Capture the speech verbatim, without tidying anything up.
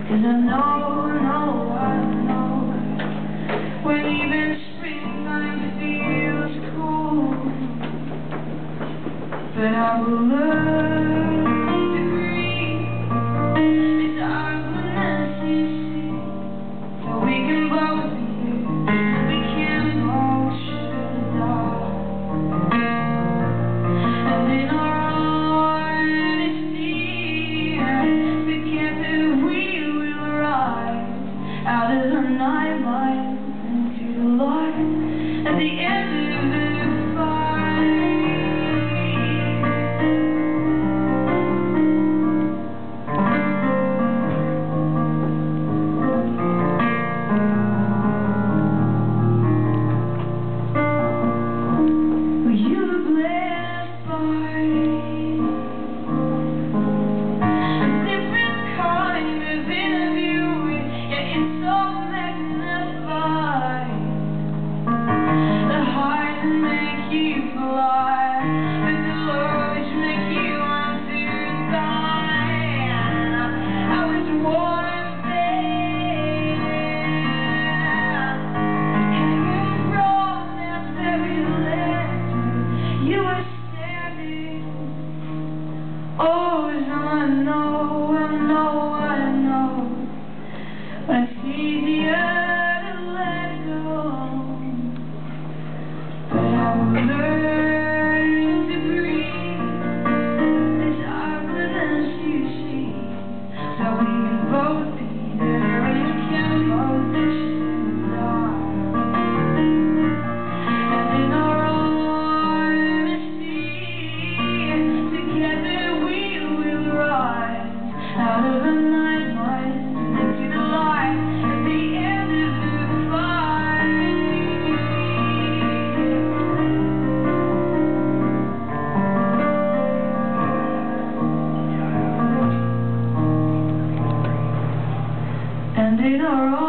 'Cause I know, know, I know, when even springtime feels cool, but I will learn to breathe this darkness you see, so we can both be here, and we can both share the dark. And in our honesty, together we will rise out of the night light into the light at the end of the fight. Well, you were blessed by a different kind of interview, yet it's so magnified. The highs make you fly, but the lows make you want to die. I was one day hanging from that very ledge you were standing. Oh, I know, I know, I know, but it's easier to let go. But I will learn to breathe this darkness you see, so we can both be there and we can both share the dark. And in our honesty, together we will rise out of the night light into the light at the end of the fight. And in our